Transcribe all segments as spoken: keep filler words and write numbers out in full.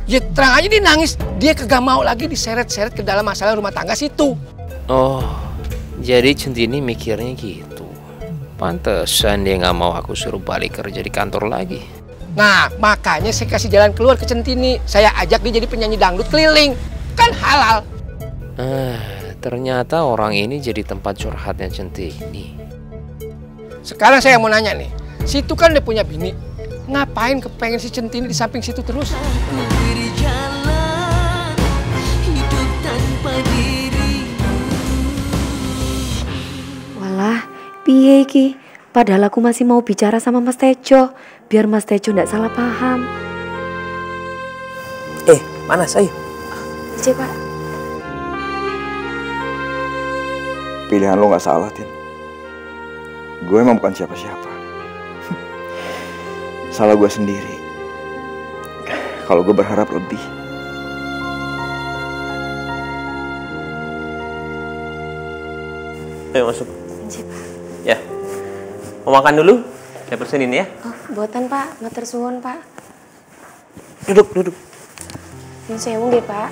Ya terang aja dia nangis. Dia kagak mau lagi diseret-seret ke dalam masalah rumah tangga situ. Oh, jadi Centini mikirnya gitu. Pantesan dia nggak mau aku suruh balik kerja di kantor lagi. Nah, makanya saya kasih jalan keluar ke Centini. Saya ajak dia jadi penyanyi dangdut keliling. Kan halal. Ah, ternyata orang ini jadi tempat curhatnya Centini. Sekarang saya mau nanya nih. Situ kan dia punya bini. Ngapain kepengen si Centini di samping situ terus? Walah, piye iki? Padahal aku masih mau bicara sama Mas Tejo, biar Mas Tejo ndak salah paham. Eh, mana saya? Cek, Pak. Pilihan lo nggak salah, Tin. Gue emang bukan siapa-siapa. Salah gue sendiri. Kalau gue berharap lebih. Ayo masuk. Cek, Pak. Ya. Mau makan dulu? Saya pesenin ya. Oh, mboten, Pak. Matur suwun, Pak. Duduk, duduk. Nyun sewu nggih, Pak.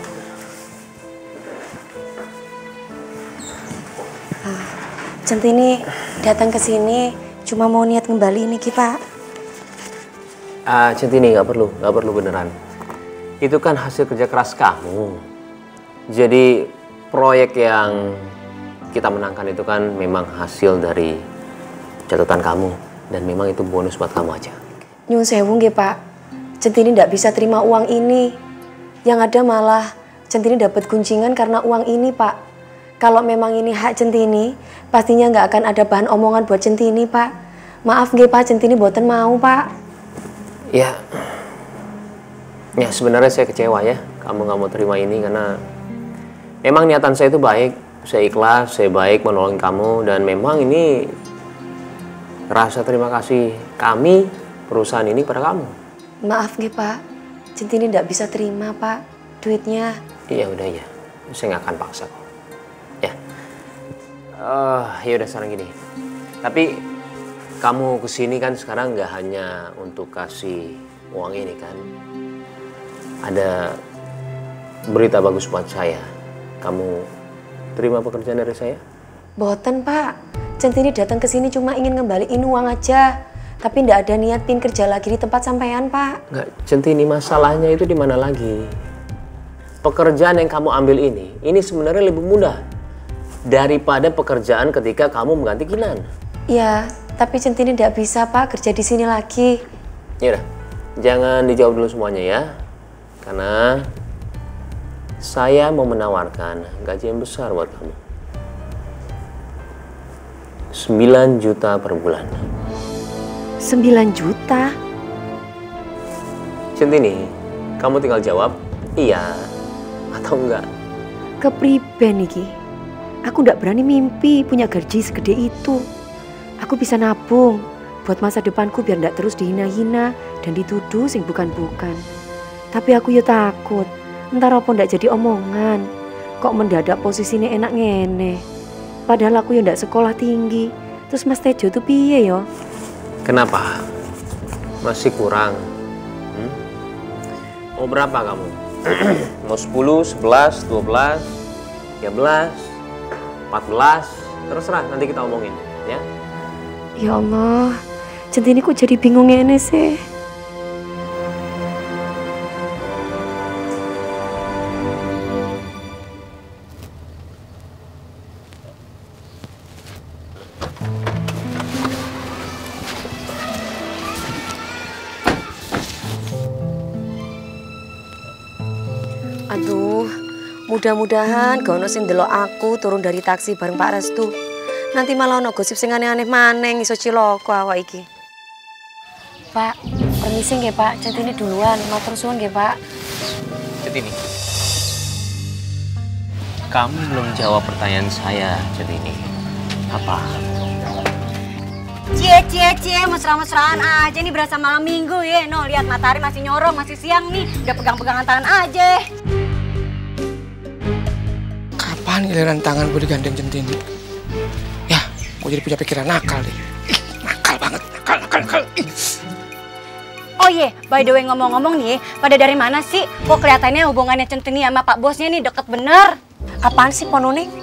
Ah, Centini datang ke sini cuma mau niat ngembali ini, Ki, Pak. Ah, Centini nggak perlu, nggak perlu beneran. Itu kan hasil kerja keras kamu. Jadi proyek yang kita menangkan itu kan memang hasil dari catatan kamu dan memang itu bonus buat kamu aja. Nyun sewu nggih, Pak. Centini ndak bisa terima uang ini. Yang ada malah Centini dapat guncingan karena uang ini, Pak. Kalau memang ini hak Centini, pastinya nggak akan ada bahan omongan buat Centini, Pak. Maaf nggih, Pak, Centini boten mau, Pak. Ya, ya sebenarnya saya kecewa ya kamu nggak mau terima ini karena memang niatan saya itu baik, saya ikhlas, saya baik menolong kamu dan memang ini rasa terima kasih kami perusahaan ini pada kamu. Maaf nggih, Pak. Centini ndak bisa terima, Pak, duitnya. Iya udah ya, saya nggak akan paksa kok. Ya, uh, ya udah sekarang gini. Tapi kamu kesini kan sekarang nggak hanya untuk kasih uang ini kan. Ada berita bagus buat saya. Kamu terima pekerjaan dari saya? Boten, Pak. Centini datang ke sini cuma ingin ngembaliin uang aja. Tapi ndak ada niat pin kerja lagi di tempat sampean, Pak. Nggak, Centini, masalahnya itu di mana lagi? Pekerjaan yang kamu ambil ini, ini sebenarnya lebih mudah daripada pekerjaan ketika kamu mengganti Kinan. Ya, tapi Centini ndak bisa, Pak, kerja di sini lagi. Yaudah, jangan dijawab dulu semuanya ya. Karena saya mau menawarkan gaji yang besar buat kamu. sembilan juta per bulan. sembilan juta? Centini, kamu tinggal jawab iya atau enggak. Kepriben iki? Aku ndak berani mimpi punya gaji segede itu. Aku bisa nabung buat masa depanku biar ndak terus dihina-hina dan dituduh sing bukan-bukan. Tapi aku ya takut, entar apa ndak jadi omongan. Kok mendadak posisinya enak ngene. Padahal aku ya ndak sekolah tinggi. Terus Mas Tejo tuh piye yo? Kenapa? Masih kurang? Hmm? Mau berapa kamu? Mau sepuluh, sebelas, dua belas, tiga belas, empat belas? Terserah, nanti kita omongin ya. Ya Allah, Centini kok jadi bingung ngene sih? Aduh, mudah-mudahan gak ono sing ndelok aku turun dari taksi bareng Pak Restu. Nanti malah ono gosip sing aneh-aneh maneng iso cilaka awak iki. Pak, permisi nggih, Pak. Centini duluan, matur suwun nggih, Pak. Centini, kamu belum jawab pertanyaan saya, Centini. Apa? Cie, cie, cie, mesra-mesraan aja nih berasa malam minggu ya. No, lihat matahari masih nyorong, masih siang nih. Udah pegang-pegangan tangan aja. Kapan giliran tangan gue digandeng Centini? Ya, gue jadi punya pikiran nakal deh. Ih, nakal banget, nakal, nakal, nakal. Ih. Oh iya, by the way ngomong-ngomong nih, pada dari mana sih? Kok kelihatannya hubungannya Centini sama Pak Bosnya nih deket bener? Apaan sih, Po Nuning?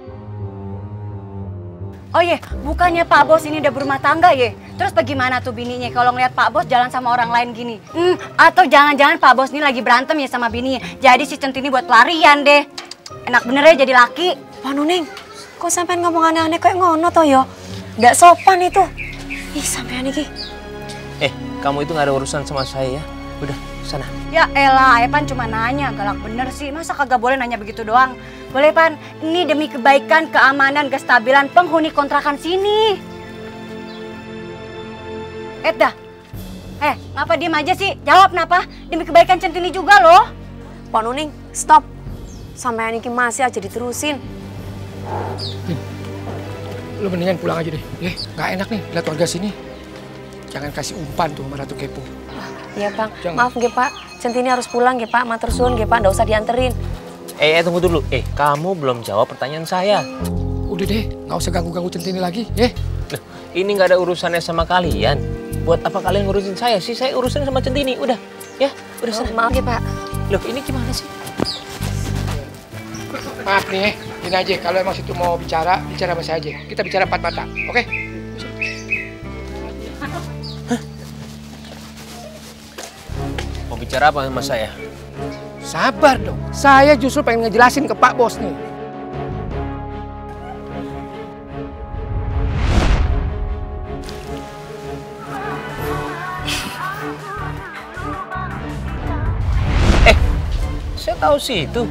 Oh iya, bukannya Pak Bos ini udah berumah tangga ya? Terus bagaimana tuh bininya kalau ngeliat Pak Bos jalan sama orang lain gini? Hmm, atau jangan-jangan Pak Bos ini lagi berantem ya sama bininya? Jadi si Centini buat pelarian deh. Enak bener ya jadi laki. Po Nuning, kok sampean ngomong aneh-aneh kayak ngono toh yo? Nggak sopan itu. Ih, sampean iki. Eh, kamu itu nggak ada urusan sama saya ya. Udah, sana. Ya elah, Epan cuma nanya, galak bener sih. Masa kagak boleh nanya begitu doang? Boleh, Pan. Ini demi kebaikan, keamanan, kestabilan penghuni kontrakan sini. Eda, eh, ngapa diem aja sih? Jawab kenapa? Demi kebaikan Centini juga loh. Po Nuning, stop. Sampean iki masih aja diterusin. Lu mendingan pulang aja deh. Eh, nggak enak nih lihat warga sini. Jangan kasih umpan tuh sama Ratu Kepo. Iya, Bang. Jangan. Maaf nggih, Pak. Centini harus pulang nggih, Pak. Matur suwun nggih, Pak. Nggak usah dianterin. Eh, eh, tunggu dulu. Eh, kamu belum jawab pertanyaan saya. Udah deh, nggak usah ganggu-ganggu Centini lagi, eh. Loh, ini nggak ada urusannya sama kalian. Buat apa kalian ngurusin saya sih? Saya urusin sama Centini. Udah, ya, udah Oh, sana. maaf nggih, Pak. Loh, ini gimana sih? Maaf nih, eh. Ini aja, kalau emang situ mau bicara, bicara sama saya aja. Kita bicara empat mata, oke? Mau bicara apa sama saya? Sabar dong, saya justru pengen ngejelasin ke Pak Bos nih. Eh, saya tahu situ.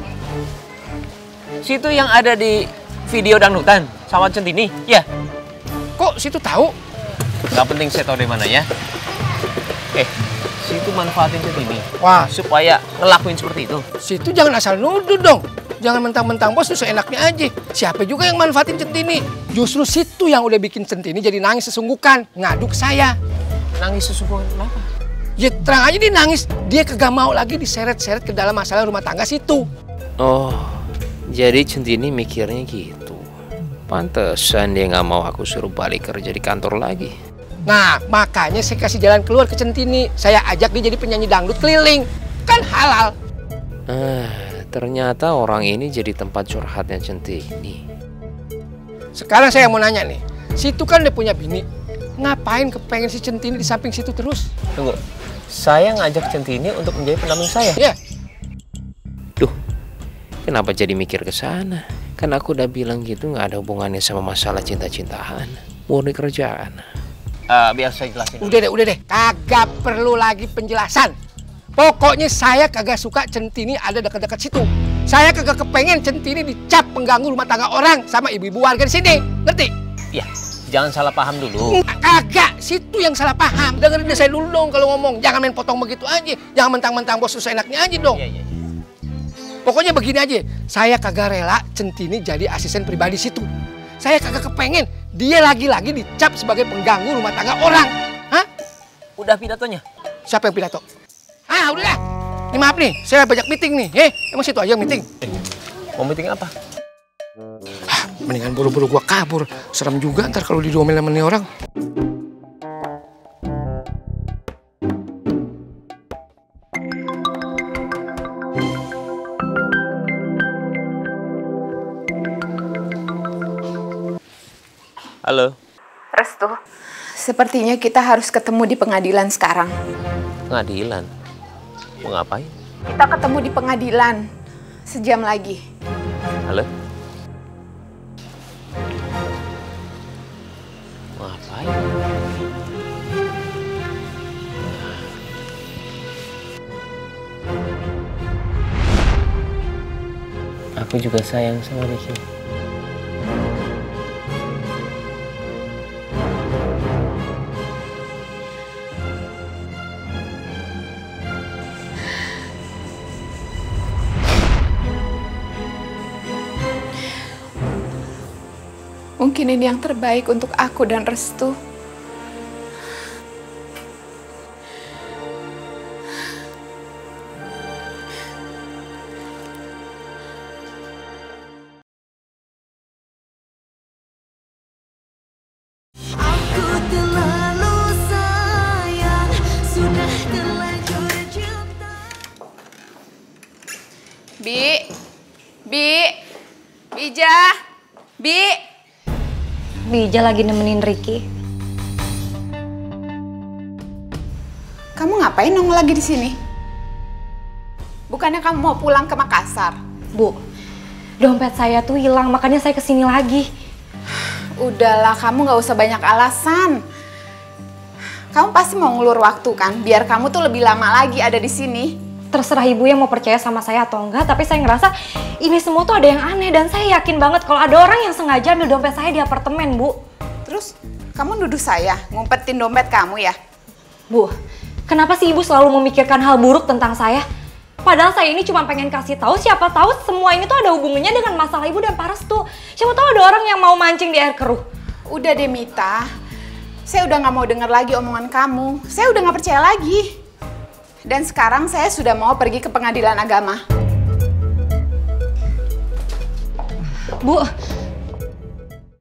Situ yang ada di video dangdutan sama Centini, ya? Kok situ tahu? Gak penting saya tahu dari mana ya. Eh, situ manfaatin Centini Wah, supaya ngelakuin seperti itu. situ jangan asal nuduh dong. Jangan mentang-mentang bos tuh seenaknya aja. Siapa juga yang manfaatin Centini? Justru situ yang udah bikin Centini jadi nangis sesungguhkan. Ngaduk saya. Nangis sesungguhan kenapa? Ya terang aja dia nangis. Dia kagak mau lagi diseret-seret ke dalam masalah rumah tangga situ. Oh, jadi Centini mikirnya gitu. Pantesan dia nggak mau aku suruh balik kerja di kantor lagi. Nah, makanya saya kasih jalan keluar ke Centini. Saya ajak dia jadi penyanyi dangdut keliling. Kan halal. Ah, ternyata orang ini jadi tempat curhatnya Centini. Sekarang saya mau nanya nih. Situ kan dia punya bini. Ngapain kepengen si Centini di samping situ terus? Tunggu, saya ngajak Centini untuk menjadi pendamping saya. Ya, Duh, kenapa jadi mikir ke sana? Kan aku udah bilang gitu nggak ada hubungannya sama masalah cinta-cintaan, murni kerjaan. Uh, biar saya jelasin. udah deh, udah deh. Kagak perlu lagi penjelasan. Pokoknya saya kagak suka Centini ada dekat-dekat situ. Saya kagak kepengen Centini dicap pengganggu rumah tangga orang sama ibu-ibu warga di sini. Ngerti? Ya, jangan salah paham dulu. Kagak, situ yang salah paham. Dengerin saya dulu dong kalau ngomong. Jangan main potong begitu aja. Jangan mentang-mentang bos seenaknya aja dong. Iya, iya, iya. Pokoknya begini aja, saya kagak rela Centini jadi asisten pribadi situ. Saya kagak kepengen dia lagi-lagi dicap sebagai pengganggu rumah tangga orang. Hah? Udah pidatonya? Siapa yang pidato? Ah, udah. Ini maaf nih, saya banyak meeting nih. Eh, emang situ aja yang meeting? Eh, mau meeting apa? Ah, mendingan buru-buru gua kabur. Serem juga ntar kalau diomelin sama nih orang. Halo. Restu, sepertinya kita harus ketemu di pengadilan sekarang. Pengadilan? Mau ngapain? Kita ketemu di pengadilan sejam lagi. Halo? Mau ngapain? Aku juga sayang sama Ricky. Mungkin ini yang terbaik untuk aku dan Restu. Aku terlalu sayang, sudah terlalu Bi, Bi, Bija, Bi. Bija lagi nemenin Ricky. Kamu ngapain nongol lagi di sini? Bukannya kamu mau pulang ke Makassar? Bu, dompet saya tuh hilang, makanya saya kesini lagi. Udahlah, kamu nggak usah banyak alasan. Kamu pasti mau ngulur waktu kan, biar kamu tuh lebih lama lagi ada di sini. Terserah ibu yang mau percaya sama saya atau enggak, tapi saya ngerasa ini semua tuh ada yang aneh dan saya yakin banget kalau ada orang yang sengaja ambil dompet saya di apartemen, Bu. Terus kamu nuduh saya ngumpetin dompet kamu ya? Bu, kenapa sih ibu selalu memikirkan hal buruk tentang saya? Padahal saya ini cuma pengen kasih tahu, siapa tahu semua ini tuh ada hubungannya dengan masalah ibu dan Pak Restu. Siapa tahu ada orang yang mau mancing di air keruh. Udah deh Mita, saya udah nggak mau dengar lagi omongan kamu. Saya udah nggak percaya lagi. Dan sekarang saya sudah mau pergi ke pengadilan agama. Bu,